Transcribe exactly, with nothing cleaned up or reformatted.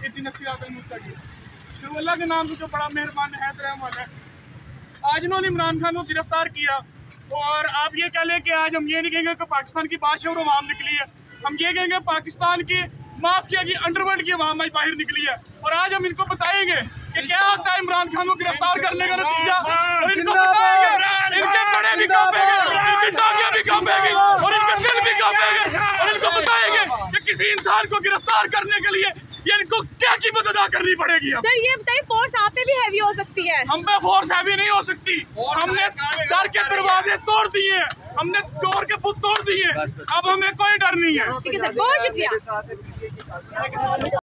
इतनी नसीहत मुस्तकी फिर अल्लाह के नाम से जो बड़ा मेहरबान है रहम वाला है। आज इन्होंने इमरान खान को गिरफ्तार किया और आप ये कह लें कि आज हम ये नहीं कहेंगे कि पाकिस्तान की बादशाह और अवाम निकली है, हम ये कहेंगे पाकिस्तान की माफिया की अंडरवर्ल्ड की अवाम आज बाहर निकली है। और आज हम इनको बताएंगे कि क्या होता है इमरान खान को गिरफ्तार करने का नतीजा, और इनको बताएंगे इनके बड़े भी कांपेंगे, इनकी टांगे भी कांपेंगी और इनके दिल भी कांपेंगे, और इनको बताएंगे कि किसी इंसान को गिरफ्तार करने के लिए ये इनको क्या कीमत अदा करनी पड़ेगी। सर ये बताइए, फोर्स आप पे भी हैवी हो सकती है? हम पे फोर्स हैवी नहीं हो सकती, हमने डर के दरवाजे तोड़ दिए हैं, हमने चोर के बुत तोड़ दिए, अब हमें कोई डर नहीं है। ठीक है सर, बहुत शुक्रिया।